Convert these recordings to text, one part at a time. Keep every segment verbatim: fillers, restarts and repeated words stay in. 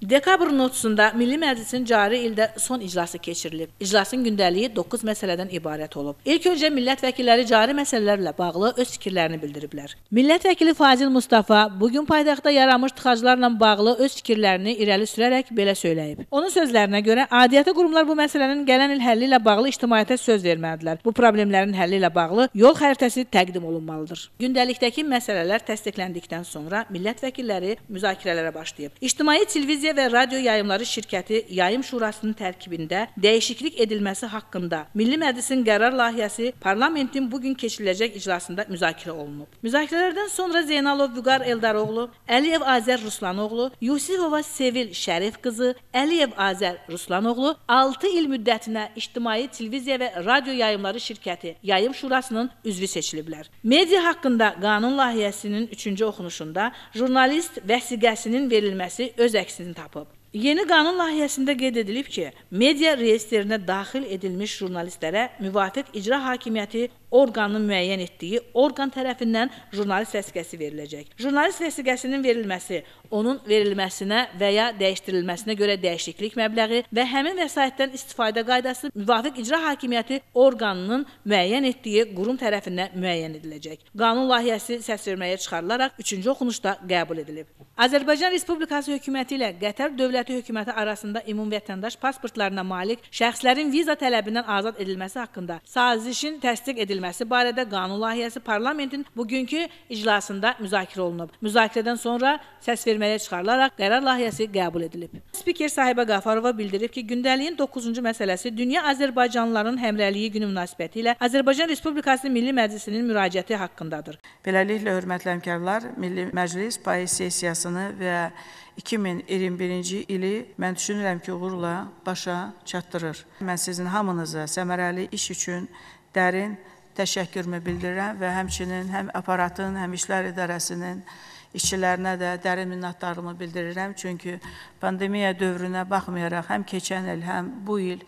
Dekabrın otuzunda Milli Məclisin cari ildə son iclası keçirilib. İclasın gündəliyi doqquz məsələdən ibarət olub. İlk öncə millət vəkilləri cari məsələlərlə bağlı öz fikirlərini bildiriblər. Millət vəkili Fazil Mustafa bugün paytaxtda yaranmış tıxaclarla bağlı öz fikirlərini irəli sürərək belə söyləyib. Onun sözlərinə görə aidiyyatı qurumlar bu məsələnin gələn il həlli ilə bağlı ictimaiyyətə söz verməlidirlər. Bu problemlərin həlli ilə bağlı yol xəritəsi təqdim olunmalıdır. Gündəlikdəki məsələlər təsdiqləndikdən sonra millət vəkilləri müzakirələrə başlayıb. İctimai televiziya və Radio Yayımları Şirkəti Yayım Şurasının tərkibində dəyişiklik edilməsi haqqında Milli Məclisin qərar layihəsi parlamentin bugün keçiriləcək iclasında müzakirə olunub. Müzakirələrdən sonra Zeynalov Vüqar Eldaroğlu, Əliyev Azər Ruslanoğlu, Yusifova Sevil Şərif qızı, Əliyev Azər Ruslanoğlu altı il müddətinə İctimai Televiziya və Radio Yayımları Şirkəti Yayım Şurasının üzvü seçiliblər. Media haqqında qanun layihəsinin üçüncü oxunuşunda jurnalist vəsiqəsinin verilməsi öz əksini tapıb. Yeni qanun layihəsində qeyd edilib ki, media reyestrinə daxil edilmiş jurnalistlərə müvafiq icra hakimiyyəti orqanın müəyyən etdiyi orqan tərəfindən jurnalist vəsiqəsi veriləcək. Jurnalist vəsiqəsinin verilməsi, onun verilməsinə və ya dəyişdirilməsinə görə dəyişiklik məbləği və həmin vəsaitdən istifadə qaydası müvafiq icra hakimiyyəti orqanının müəyyən etdiyi qurum tərəfindən müəyyən ediləcək. Qanun layihəsi səsverməyə çıxarılaraq üçüncü oxunuşda qəbul edilib. Azərbaycan Respublikası hökuməti ilə Qətər dövləti hökuməti arasında ümumvətəndaş pasportlarına malik şəxslərin viza tələbindən azad edilməsi haqqında sazişin təsdiq edilməsi barədə qanun layihəsi parlamentin bugünkü iclasında müzakirə olunub. Müzakirədən sonra səsverməyə çıxarılaraq qərar layihəsi qəbul edilib. Spiker Sahibə Qafarova bildirib ki, gündəliyin doqquzuncu məsələsi Dünya Azərbaycanlıların Həmrəyliyi günü münasibəti ilə Azərbaycan Respublikası Milli Məclisinin müraciəti haqqındadır. Beləliklə, hörmətli həmkarlar, Milli Məclis payız sessiyasını və iki min iyirmi birinci ili mən düşünürəm ki, uğurla başa çatdırır. Mən sizin hamınıza səmərəli iş üçün dərin təşəkkürümü bildirirəm və həmçinin həm aparatın, həm İşlər İdarəsinin işçilərinə də dərin minnətdarlığımı bildirirəm. Çünki pandemiya dövrünə baxmayaraq həm keçən il, həm bu il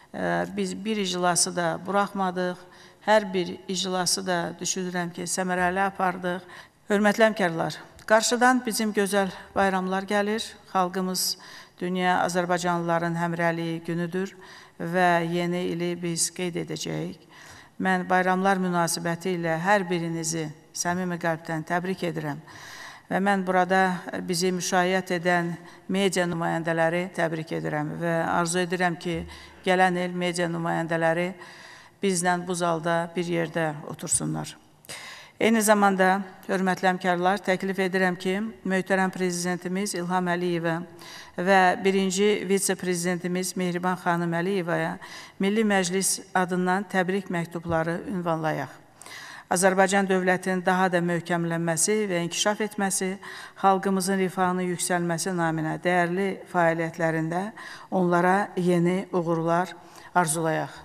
biz bir iclası da buraxmadıq. Hər bir iclası da düşünürəm ki, səmərəli apardıq. Hörmətli həmkarlar, qarşıdan bizim gözəl bayramlar gəlir. Xalqımız Dünya Azərbaycanlıların Həmrəyliyi günüdür və yeni ili biz qeyd edəcəyik. Mən bayramlar münasibəti ilə hər birinizi səmimi qəlbdən təbrik edirəm. Və mən burada bizi müşayiət edən media nümayəndələri təbrik edirəm və arzu edirəm ki, gələn il media nümayəndələri bizlə bu zalda bir yerdə otursunlar. Eyni zamanda, hörmətli həmkarlar, təklif edirəm ki, möhtərəm prezidentimiz İlham Əliyevə və birinci vitse-prezidentimiz Mehriban xanım Əliyevaya Milli Məclis adından təbrik məktubları ünvanlayaq. Azərbaycan dövlətinin daha da möhkəmlənməsi və inkişaf etməsi, xalqımızın rifahının yüksəlməsi naminə dəyərli fəaliyyətlərində onlara yeni uğurlar arzulayaq.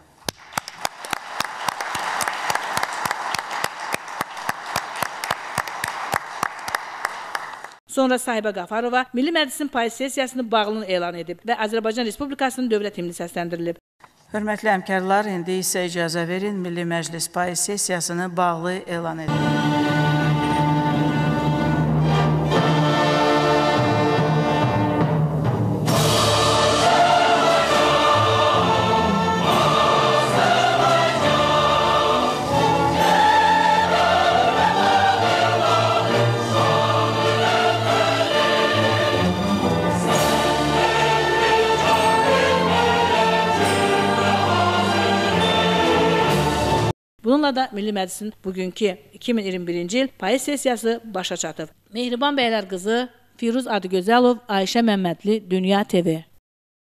Sonra Sahibə Qafarova Milli Məclisin payız sessiyasını bağlılığını elan edib və Azərbaycan Respublikasının dövlət himni səsləndirilib. Hörmətli həmkarlar, indi isə icazə verin Milli Məclis payız sessiyasını bağlı elan edib. Bununla da Milli Məclisin bugünkü iki min iyirmi birinci il payız sessiyası başa çatıb. Mehriban bəylər qızı Firuz Adıgözəlov, Ayşə Məmmədli, Dünya T V.